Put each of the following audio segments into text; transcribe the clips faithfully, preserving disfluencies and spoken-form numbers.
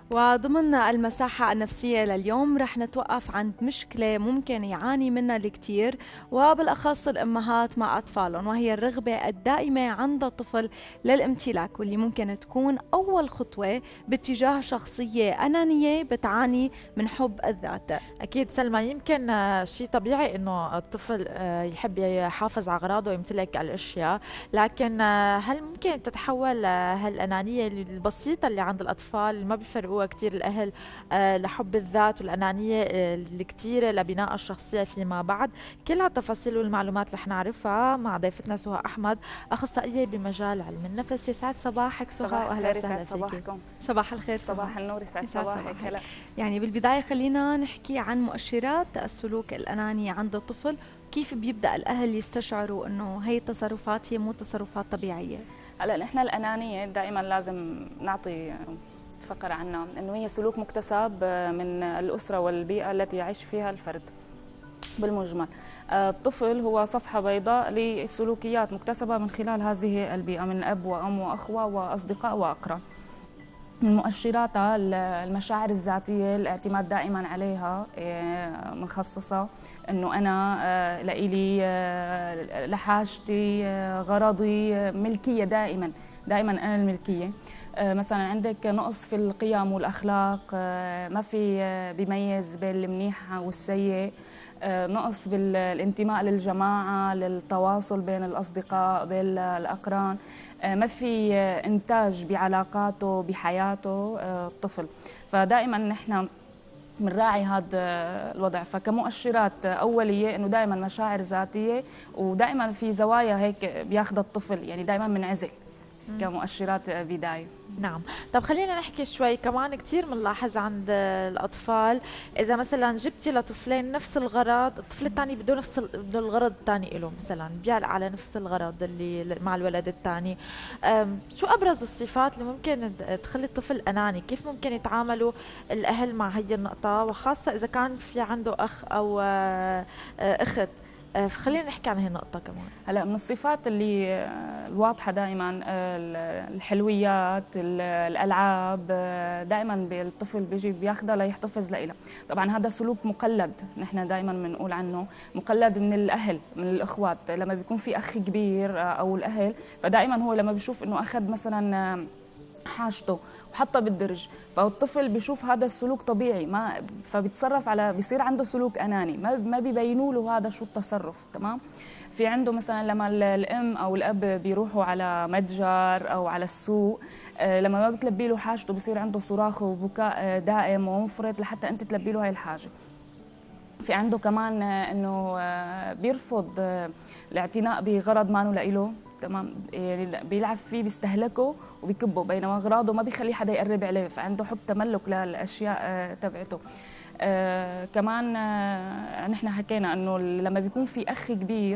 وضمن المساحة النفسية لليوم رح نتوقف عند مشكلة ممكن يعاني منها الكثير، وبالأخص الأمهات مع أطفالهم، وهي الرغبة الدائمة عند الطفل للامتلاك، واللي ممكن تكون أول خطوة باتجاه شخصية أنانية بتعاني من حب الذات. أكيد سلمى، يمكن آه، شيء طبيعي إنه الطفل آه، يحب يحافظ على أغراضه ويمتلك الأشياء، لكن آه، هل ممكن تتحول آه، هالأنانية البسيطة اللي عند الأطفال اللي ما بيفرقوها كتير الأهل آه، لحب الذات والأنانية آه، الكتيرة لبناء الشخصية فيما بعد؟ كل هالتفاصيل والمعلومات رح نعرفها مع ضيفتنا سهى أحمد، أخصائية بمجال علم النفس. يسعد صباحك سهى، وأهلا وسهلا فيك. صباح الخير سهى. صباح النور، يسعد صباحك. هلا. يعني بالبداية خلينا نحكي عن مؤشرات السلوك الأناني عند الطفل، كيف بيبدأ الأهل يستشعروا إنه هي التصرفات هي مو تصرفات طبيعية؟ هلا نحن الأنانية دائما لازم نعطي فقرة عنها، إنه هي سلوك مكتسب من الأسرة والبيئة التي يعيش فيها الفرد. بالمجمل الطفل هو صفحة بيضاء لسلوكيات مكتسبة من خلال هذه البيئة، من أب وأم وأخوة وأصدقاء وأقران. من مؤشراتها المشاعر الذاتية، الاعتماد دائما عليها، مخصصة انه انا لإلي لحاجتي غرضي ملكية، دائما دائما انا الملكية. مثلا عندك نقص في القيم والاخلاق، ما في بيميز بين المنيح والسيء، نقص بالانتماء للجماعة، للتواصل بين الأصدقاء بين الأقران، ما في إنتاج بعلاقاته بحياته الطفل. فدائما نحن بنراعي هذا الوضع. فكمؤشرات أولية إنه دائما مشاعر ذاتية، ودائما في زوايا هيك بياخذ الطفل، يعني دائما منعزل كمؤشرات بداية. نعم. طب خلينا نحكي شوي كمان. كتير بنلاحظ عند الأطفال إذا مثلا جبتي لطفلين نفس الغرض، الطفل الثاني بده نفس بده الغرض الثاني له، مثلا بيعلق على نفس الغرض اللي مع الولد الثاني. شو أبرز الصفات اللي ممكن تخلي الطفل أناني؟ كيف ممكن يتعاملوا الأهل مع هي النقطة، وخاصة إذا كان في عنده أخ أو أخت؟ فخلينا نحكي عن هي النقطة كمان. هلا من الصفات اللي الواضحة دائما الحلويات، الألعاب، دائما الطفل بيجي بياخذها ليحتفظ لها. طبعا هذا سلوك مقلد، نحن دائما بنقول عنه مقلد من الأهل، من الإخوات. لما بيكون في أخ كبير أو الأهل، فدائما هو لما بيشوف إنه أخذ مثلا حاجته وحطها بالدرج، فالطفل بيشوف هذا السلوك طبيعي، ما فبيتصرف على، بيصير عنده سلوك اناني، ما ما بيبينوا له هذا شو التصرف. تمام. في عنده مثلا لما الام او الاب بيروحوا على متجر او على السوق، لما ما بتلبي له حاجته بصير عنده صراخ وبكاء دائم ومفرط لحتى انت تلبي له هاي الحاجه. في عنده كمان انه بيرفض الاعتناء بغرض ما له، تمام، يعني بيلعب فيه، بيستهلكه وبيكبه، بينما اغراضه ما بيخلي حدا يقرب عليه، فعنده حب تملك للاشياء آه تبعته. آه كمان آه نحن حكينا انه لما بيكون في اخ كبير،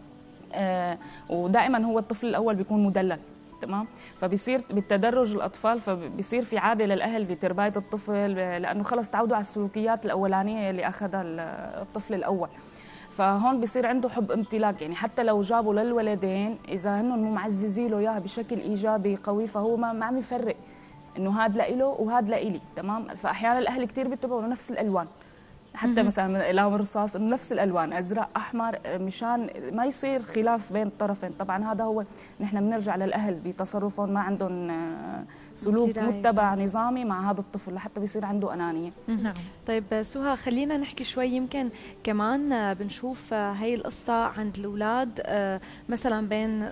آه ودائما هو الطفل الاول بيكون مدلل، تمام، فبيصير بالتدرج الاطفال، فبيصير في عاده للاهل بتربايه الطفل، لانه خلص تعودوا على السلوكيات الاولانيه اللي اخذها الطفل الاول. فهون بصير عنده حب امتلاك، يعني حتى لو جابوا للولدين اذا هن مو معززين له اياها بشكل ايجابي قوي، فهو ما عم يفرق انه هاد لإله وهاد لإلي، تمام. فاحيانا الاهل كثير بيتبعوا نفس الالوان، حتى مثلا اقلام الرصاص انه نفس الالوان، ازرق احمر، مشان ما يصير خلاف بين الطرفين. طبعا هذا هو، نحن بنرجع للاهل بتصرفهم، ما عندهم سلوك متبع نظامي مع هذا الطفل لحتى بيصير عنده انانيه. نعم. طيب سهى، خلينا نحكي شوي. يمكن كمان بنشوف هاي القصه عند الاولاد، مثلا بين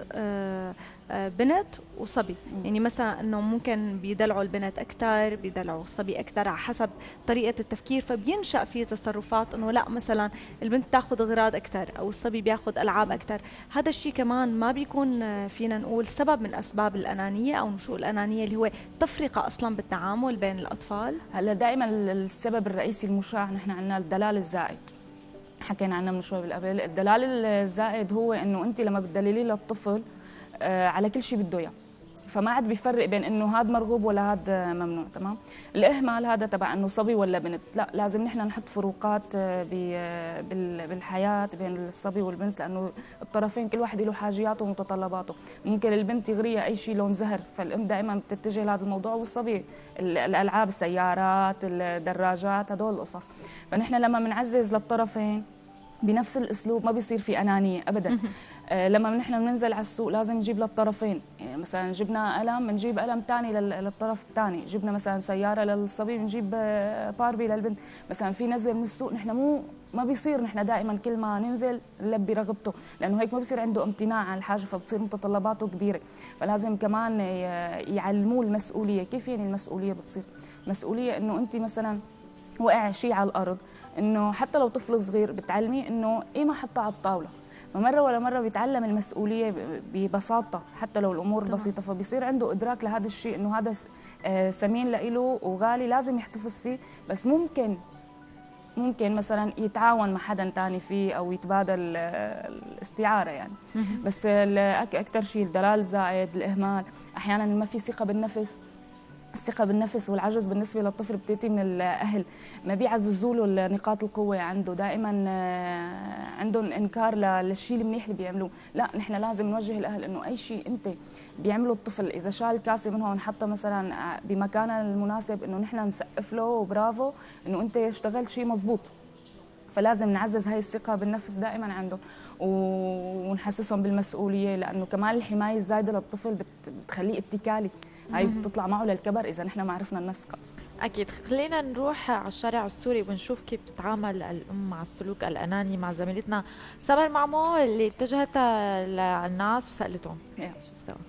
بنت وصبي، يعني مثلا انه ممكن بيدلعوا البنت اكثر، بيدلعوا الصبي اكثر على حسب طريقه التفكير، فبينشا في تصرفات انه لا مثلا البنت تاخذ اغراض اكثر او الصبي بياخذ العاب اكثر. هذا الشيء كمان ما بيكون فينا نقول سبب من اسباب الانانيه او نشوء الانانيه، اللي هو تفرقه اصلا بالتعامل بين الاطفال؟ هلا دائما السبب الرئيسي المشاع نحن عندنا الدلال الزائد، حكينا عنه من شوي بالقبل. الدلال الزائد هو انه انت لما بتدللي للطفل على كل شيء بده اياه، فما عاد بيفرق بين انه هذا مرغوب ولا هذا ممنوع. تمام. الاهمال هذا تبع انه صبي ولا بنت، لا لازم نحن نحط فروقات بالحياه بين الصبي والبنت، لانه الطرفين كل واحد له حاجياته ومتطلباته. ممكن البنت يغريها اي شيء لون زهر، فالام دائما بتتجه لهذا الموضوع، والصبي الالعاب، السيارات، الدراجات، هدول القصص. فنحن لما بنعزز للطرفين بنفس الاسلوب ما بيصير في انانيه ابدا. آه لما نحن بننزل على السوق لازم نجيب للطرفين، يعني مثلا جبنا قلم بنجيب قلم ثاني للطرف الثاني، جبنا مثلا سياره للصبي بنجيب باربي للبنت. مثلا في نزله من السوق نحن مو ما بيصير نحن دائما كل ما ننزل نلبي رغبته، لانه هيك ما بيصير عنده امتناع عن الحاجه، فبتصير متطلباته كبيره. فلازم كمان يعلموه المسؤوليه. كيف يعني المسؤوليه بتصير؟ مسؤوليه انه انت مثلا وقع شيء على الارض، انه حتى لو طفل صغير بتعلميه انه ايه ما حطه على الطاوله، فمره ولا مره بيتعلم المسؤوليه ببساطه حتى لو الامور طبعا. بسيطه، فبيصير عنده ادراك لهذا الشيء انه هذا ثمين لإله وغالي لازم يحتفظ فيه. بس ممكن ممكن مثلا يتعاون مع حدا ثاني فيه او يتبادل الاستعاره يعني. بس اكثر شيء الدلال زائد، الاهمال، احيانا ما في ثقه بالنفس. الثقة بالنفس والعجز بالنسبة للطفل بتأتي من الأهل، ما بيعززوا له نقاط القوة عنده، دائما عندهم إنكار للشيء المنيح اللي بيعملوه. لا نحن لازم نوجه الأهل إنه أي شيء أنت بيعمله الطفل، إذا شال كاسة من هون حتى مثلا بمكانها المناسب، إنه نحن نسقف له وبرافو إنه أنت اشتغلت شيء مزبوط. فلازم نعزز هاي الثقة بالنفس دائما عندهم، ونحسسهم بالمسؤولية، لأنه كمان الحماية الزايدة للطفل بتخليه اتكالي، هاي بتطلع معه للكبر اذا نحن ما عرفنا ننسقها. اكيد. خلينا نروح على الشارع السوري ونشوف كيف بتتعامل الام مع السلوك الاناني مع زميلتنا سمر معمو اللي اتجهت للناس وسالتهم. شوف سوا.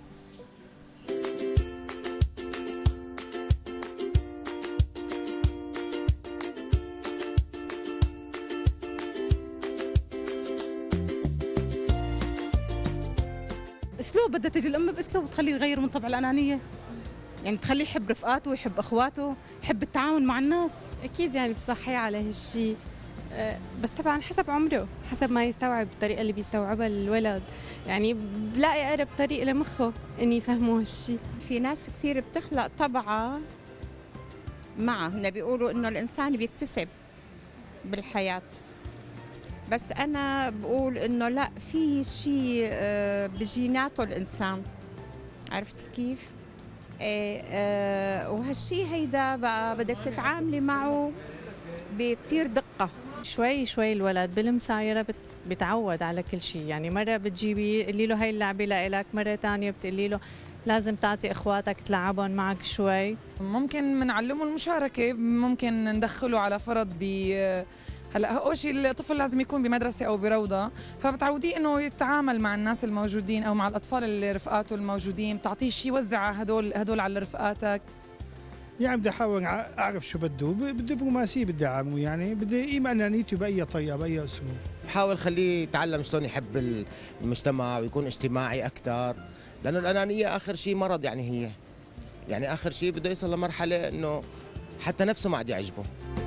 اسلوب بدها تجي الام باسلوب تخليه يغير من طبع الانانيه، يعني تخليه يحب رفقاته ويحب اخواته، يحب التعاون مع الناس. اكيد يعني بصحيه على هالشيء، بس طبعا حسب عمره، حسب ما يستوعب الطريقه اللي بيستوعبها الولد، يعني بلاقي اقرب طريق لمخه اني يفهموا هالشيء. في ناس كثير بتخلق طبعه معه، هن بيقولوا انه الانسان بيكتسب بالحياه، بس انا بقول انه لا، في شيء بجيناته الانسان، عرفت كيف؟ ايه اه وهالشيء هيدا بقى بدك تتعاملي معه بكتير دقه. شوي شوي الولد بالمسايره بتعود على كل شيء، يعني مره بتجيبي قولي له هاي اللعبه لإلك، مره ثانيه بتقولي له لازم تعطي اخواتك تلعبهم معك شوي. ممكن بنعلمه المشاركه، ممكن ندخله على فرض ب هلا اول شيء الطفل لازم يكون بمدرسه او بروضه، فبتعوديه انه يتعامل مع الناس الموجودين او مع الاطفال اللي رفقاته الموجودين، بتعطيه شيء وزع هدول هدول على رفقاتك. يعني بدي احاول اعرف شو بده، بدبلوماسيه بدي اعامله، يعني بدي قيم انانيته باي طريقه باي اسلوب. بحاول خليه يتعلم شلون يحب المجتمع ويكون اجتماعي اكثر، لانه الانانيه اخر شيء مرض، يعني هي يعني اخر شيء بده يوصل لمرحله انه حتى نفسه ما عاد يعجبه.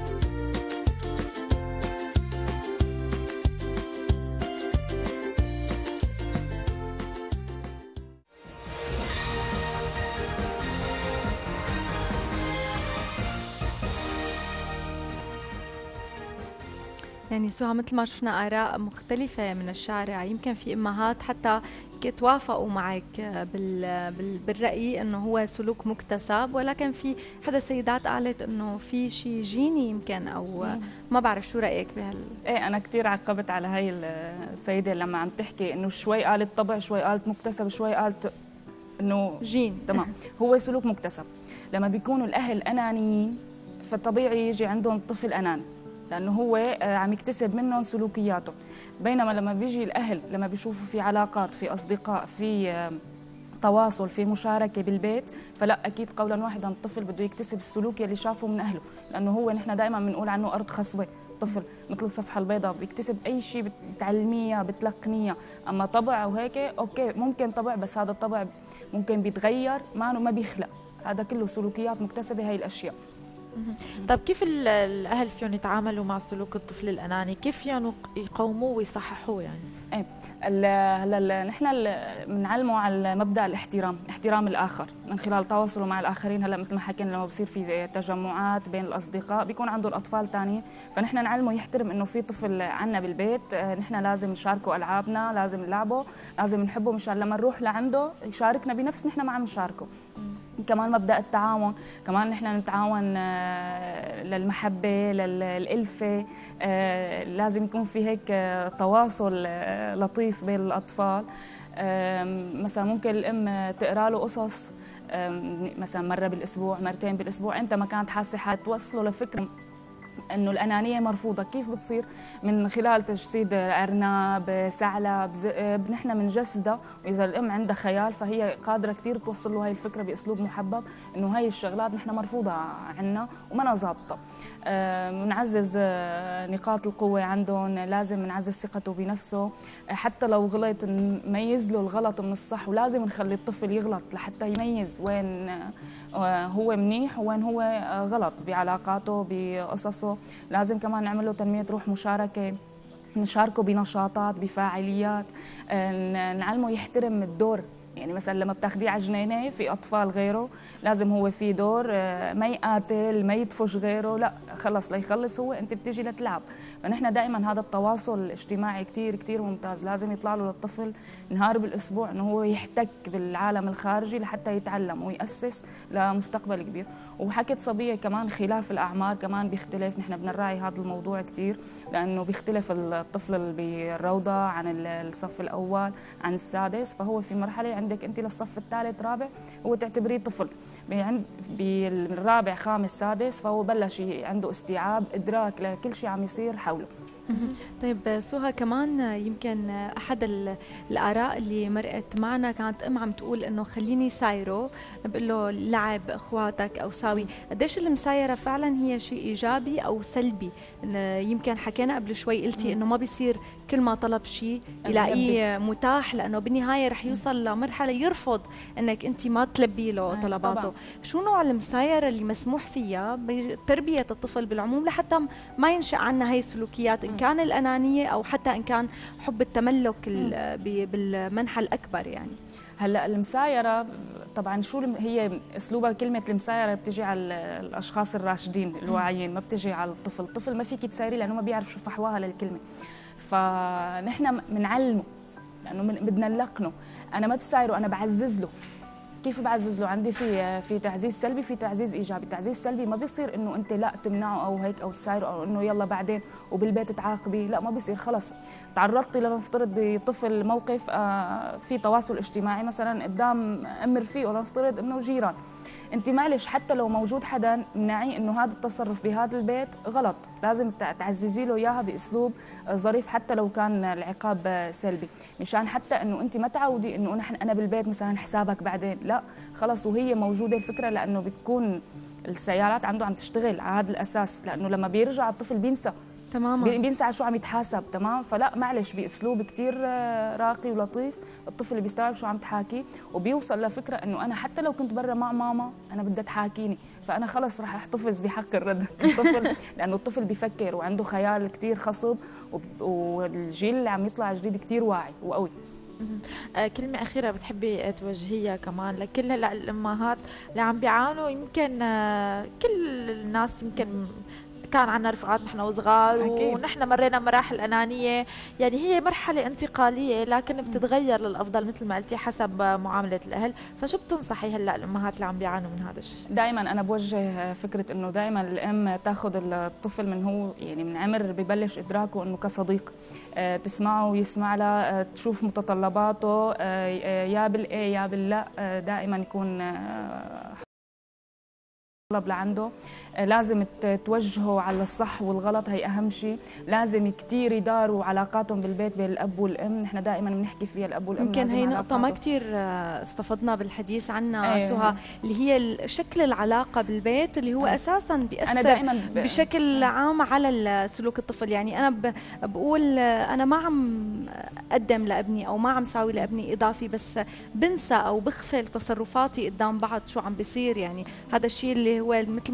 يعني سهى مثل ما شفنا آراء مختلفة من الشارع، يمكن في أمهات حتى توافقوا معك بال... بال... بالرأي أنه هو سلوك مكتسب، ولكن في حدا سيدات قالت أنه في شيء جيني يمكن، أو ما بعرف شو رأيك بهال. إيه أنا كتير عقبت على هاي السيدة لما عم تحكي أنه شوي قالت طبع، شوي قالت مكتسب، شوي قالت أنه جين. تمام. هو سلوك مكتسب. لما بيكونوا الأهل أنانيين فطبيعي يجي عندهم طفل أناني، لأنه هو عم يكتسب منهم سلوكياته. بينما لما بيجي الأهل لما بيشوفوا في علاقات، في أصدقاء، في تواصل، في مشاركة بالبيت، فلا أكيد قولا واحدا الطفل بده يكتسب السلوك اللي شافه من أهله، لأنه هو نحن دائما بنقول عنه أرض خصبة. طفل مثل الصفحة البيضاء بيكتسب أي شيء بتعلميه بتلقنيه. أما طبع وهيك أوكي ممكن طبع، بس هذا الطبع ممكن بيتغير، ما ما بيخلق، هذا كله سلوكيات مكتسبة هاي الأشياء. طيب كيف الاهل فيهم يتعاملوا مع سلوك الطفل الاناني؟ كيف فيهم يقوموه ويصححوه يعني؟ ايه هلا نحن بنعلمه على مبدا الاحترام، احترام الاخر من خلال تواصله مع الاخرين. هلا مثل ما حكينا لما بصير في تجمعات بين الاصدقاء بيكون عنده الاطفال ثانيين، فنحن نعلمه يحترم انه في طفل عنا بالبيت، نحن لازم نشاركه العابنا، لازم نلعبه، لازم نحبه مشان لما نروح لعنده يشاركنا بنفس نحن ما عم نشاركه. كمان مبدأ التعاون، كمان نحن نتعاون للمحبة للألفة، لازم يكون في هيك تواصل لطيف بين الأطفال. مثلا ممكن الأم تقرأ له قصص مثلا مرة بالأسبوع، مرتين بالأسبوع، أنت ما كانت حاسة حالك توصله لفكرة انه الانانيه مرفوضه. كيف بتصير؟ من خلال تجسيد ارنب، ثعلب، ذئب، نحن بنجسدها، واذا الام عندها خيال فهي قادره كثير توصل له هاي الفكره باسلوب محبب انه هاي الشغلات نحن مرفوضه عنا وما ظابطه. بنعزز نقاط القوه عندهم، لازم نعزز ثقته بنفسه، حتى لو غلط نميز له الغلط من الصح، ولازم نخلي الطفل يغلط لحتى يميز وين هو منيح وين هو غلط بعلاقاته بقصصه. لازم كمان نعمل له تنميه روح مشاركه، نشاركه بنشاطات بفاعليات، نعلمه يحترم الدور. يعني مثلا لما بتاخديه على جنينه في اطفال غيره لازم هو في دور، ما يقاتل ما يدفش غيره، لا خلص ليخلص هو انت بتيجي لتلعب. فنحن دائما هذا التواصل الاجتماعي كثير كثير ممتاز، لازم يطلع له للطفل نهار بالاسبوع انه هو يحتك بالعالم الخارجي لحتى يتعلم ويأسس لمستقبل كبير. وحكت صبيه كمان خلاف الاعمار كمان بيختلف، نحن بنراعي هذا الموضوع كثير لانه بيختلف الطفل اللي بالروضه عن الصف الاول عن السادس، فهو في مرحله عندك انت للصف الثالث رابع هو تعتبريه طفل، بالرابع خامس سادس فهو بلش عنده استيعاب ادراك لكل شيء عم يصير حوله. طيب سهى، كمان يمكن احد الاراء اللي مرقت معنا كانت ام عم تقول انه خليني سايره، بقول له لعب اخواتك او ساوي. قديش المسايره فعلا هي شيء ايجابي او سلبي؟ يمكن حكينا قبل شوي قلتي انه ما بيصير كل ما طلب شيء يلاقيه متاح، لانه بالنهايه رح يوصل لمرحله يرفض انك انت ما تلبي له طلباته. طبعا. شو نوع المسايره اللي مسموح فيها بتربيه الطفل بالعموم لحتى ما ينشأ عنا هي السلوكيات، ان كان الانانيه او حتى ان كان حب التملك بالمنحى الاكبر؟ يعني هلا المسايره طبعا شو هي اسلوبها، كلمه المسايره بتجي على الاشخاص الراشدين الواعيين، ما بتجي على الطفل. الطفل ما فيك تسايري لانه ما بيعرف شو فحواها للكلمه، فنحن بنعلمه لانه بدنا نلقنه. انا ما بسايره، انا بعزز له. كيف بعزز له؟ عندي في في تعزيز سلبي في تعزيز ايجابي. تعزيز سلبي ما بيصير انه انت لا تمنعه او هيك او تسايره او انه يلا بعدين وبالبيت تعاقبي، لا ما بيصير. خلص تعرضتي لنفترض بطفل موقف آه في تواصل اجتماعي مثلا قدام ام رفيقه، لنفترض انه جيران، انت معلش حتى لو موجود حدا منعي انه هذا التصرف بهذا البيت غلط، لازم تعززي له اياها باسلوب ظريف حتى لو كان العقاب سلبي، مشان حتى انه انت ما تعودي انه نحن انا بالبيت مثلا حسابك بعدين، لا خلص وهي موجوده الفكره، لانه بتكون السيارات عنده عم تشتغل على هذا الاساس، لانه لما بيرجع الطفل بينسى تماما، بينسى على شو عم يتحاسب. تمام، فلا معلش باسلوب كثير راقي ولطيف الطفل اللي بيستوعب شو عم تحاكي وبيوصل لفكره انه انا حتى لو كنت برا مع ماما انا بدها تحاكيني، فانا خلص رح احتفظ بحق الرد الطفل، لانه الطفل بيفكر وعنده خيال كثير خصب، والجيل اللي عم يطلع جديد كثير واعي وقوي. كلمة أخيرة بتحبي توجهيها كمان لكل هلا الأمهات اللي عم بيعانوا؟ يمكن كل الناس يمكن كان عنا رفقات نحن وصغار ونحن مرينا مراحل أنانية، يعني هي مرحلة انتقالية لكن بتتغير للأفضل مثل ما قلتي حسب معاملة الأهل. فشو بتنصحي هلا الأمهات اللي عم بيعانوا من هذا الشيء؟ دائما أنا بوجه فكرة إنه دائما الأم تاخذ الطفل من هو يعني من عمر ببلش إدراكه إنه كصديق، تسمعه ويسمع له، تشوف متطلباته يا بالإيه يا باللا، دائما يكون طلب لعنده، لازم توجهه على الصح والغلط، هي أهم شيء. لازم كثير يداروا علاقاتهم بالبيت بين الأب والأم، نحن دائما بنحكي فيها الأب والأم. يمكن هي نقطة ما كثير استفدنا بالحديث عنها أيه. سهى، اللي هي شكل العلاقة بالبيت اللي هو أيه. أساسا بيأثر أنا دائما ب... بشكل عام على سلوك الطفل. يعني أنا ب... بقول أنا ما عم أقدم لابني أو ما عم ساوي لابني إضافي، بس بنسى أو بخفل تصرفاتي قدام بعض شو عم بيصير. يعني هذا الشيء اللي هو مثل ما بنقول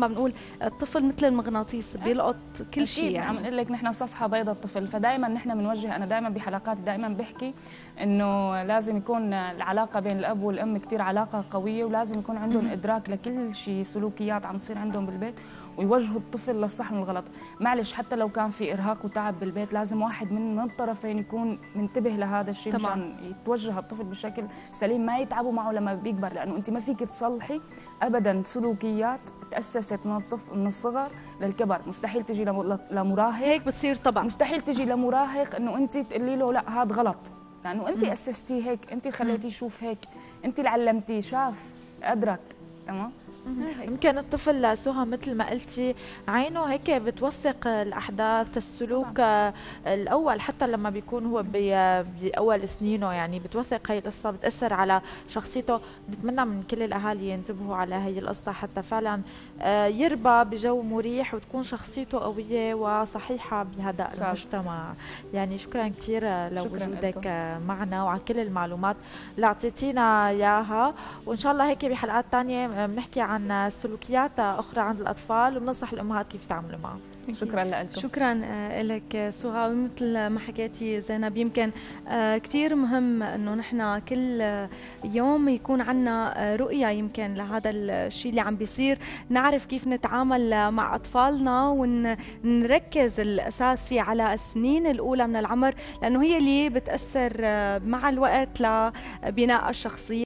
الطفل مثل المغناطيس بيلقط كل شيء يعني. عم نقول لك نحن صفحه بيضاء الطفل، فدائما نحن بنوجه، انا دائما بحلقاتي دائما بحكي انه لازم يكون العلاقه بين الاب والام كثير علاقه قويه، ولازم يكون عندهم ادراك لكل شيء سلوكيات عم تصير عندهم بالبيت، ويوجهوا الطفل للصح والغلط. معلش حتى لو كان في ارهاق وتعب بالبيت لازم واحد من الطرفين يكون منتبه لهذا الشيء مشان يتوجه الطفل بشكل سليم، ما يتعبوا معه لما بيكبر، لانه انت ما فيك تصلحي ابدا سلوكيات تاسست من الطفل من الصغر للكبر. مستحيل تجي لمراهق هيك بتصير طبعا، مستحيل تجي لمراهق انه انت تقولي له لا هذا غلط، لانه انت اسستيه هيك، انت خليتيه يشوف هيك، انت اللي علمتيه، شاف ادرك. تمام. يمكن الطفل سهى مثل ما قلتي عينه هيك بتوثق الاحداث، السلوك طبعا. الاول حتى لما بيكون هو باول سنينه يعني بتوثق هي القصه، بتاثر على شخصيته. بنتمنى من كل الاهالي ينتبهوا على هي القصه حتى فعلا يربى بجو مريح وتكون شخصيته قويه وصحيحه بهذا المجتمع. يعني شكرا كثير لوجودك معنا وعلى كل المعلومات اللي اعطيتينا اياها، وان شاء الله هيك بحلقات ثانيه بنحكي عن عن سلوكيات أخرى عند الأطفال وبننصح الأمهات كيف يتعاملوا معها. شكرا لكم. شكرا لك سهى. مثل ما حكيتي زينب، يمكن كثير مهم انه نحن كل يوم يكون عندنا رؤيه يمكن لهذا الشيء اللي عم بيصير، نعرف كيف نتعامل مع اطفالنا ونركز الاساسي على السنين الاولى من العمر، لانه هي اللي بتاثر مع الوقت لبناء الشخصيه.